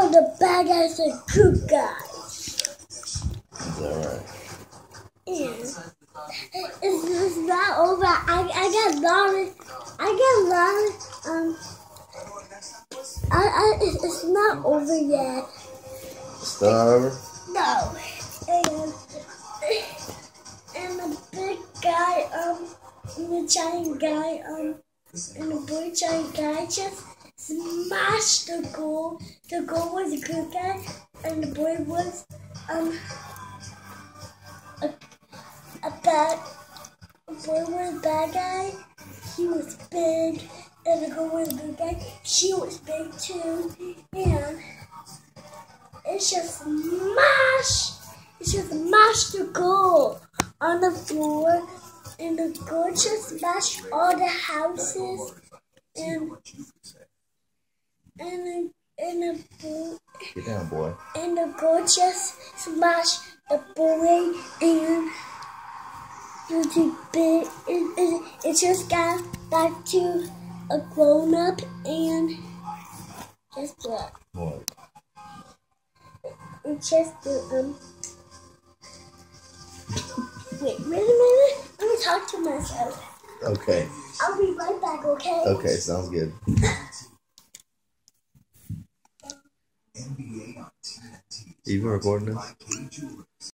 all the bad guys are good guys. Is that right? Yeah. It's not over. I got a lot of, it's not over yet. Still not over? No. And the big guy, and the giant guy, and the boy giant guy just smashed the goal. The goal was a good guy, and the boy was, a bad guy. He was big, and the girl was a good guy. She was big too, and it's just smashed the goal on the floor, and the goal just smashed all the houses, and the Get down, boy. And the goal just smashed the boy, and it just got back to a grown up, and guess what? What? It just wait a minute. Let me talk to myself. Okay. I'll be right back, okay? Okay, sounds good. You recording this?